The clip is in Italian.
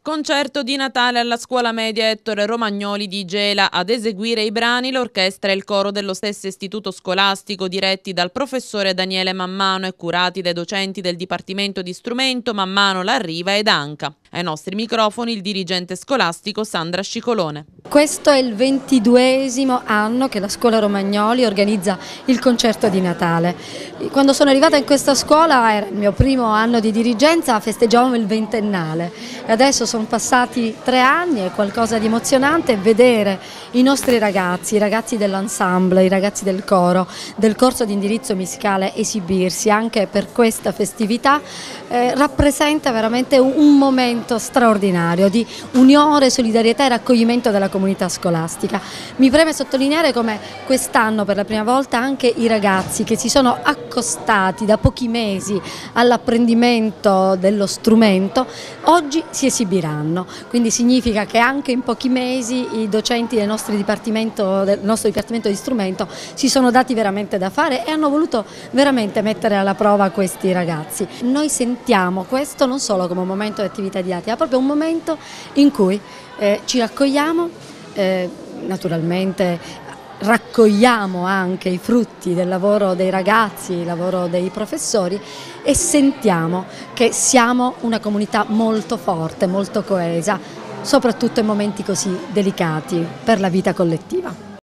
Concerto di Natale alla scuola media Ettore Romagnoli di Gela. Ad eseguire i brani l'orchestra e il coro dello stesso istituto scolastico, diretti dal professore Daniele Mammano e curati dai docenti del Dipartimento di Strumento Mammano, Larriva ed Anca. Ai nostri microfoni il dirigente scolastico Sandra Scicolone. Questo è il 22esimo anno che la scuola Romagnoli organizza il concerto di Natale. Quando sono arrivata in questa scuola, era il mio primo anno di dirigenza, festeggiavamo il ventennale e adesso sono passati 3 anni, è qualcosa di emozionante vedere i nostri ragazzi, i ragazzi dell'ensemble, i ragazzi del coro, del corso di indirizzo musicale esibirsi anche per questa festività. Rappresenta veramente un momento straordinario di unione, solidarietà e raccoglimento della comunità scolastica. Mi preme sottolineare come quest'anno per la prima volta anche i ragazzi che si sono accostati da pochi mesi all'apprendimento dello strumento oggi si esibiranno, quindi significa che anche in pochi mesi i docenti del nostro dipartimento di strumento si sono dati veramente da fare e hanno voluto veramente mettere alla prova questi ragazzi. Noi sentiamo questo non solo come un momento di attività didattica, ma proprio un momento in cui ci raccogliamo, naturalmente raccogliamo anche i frutti del lavoro dei ragazzi, il lavoro dei professori e sentiamo che siamo una comunità molto forte, molto coesa, soprattutto in momenti così delicati per la vita collettiva.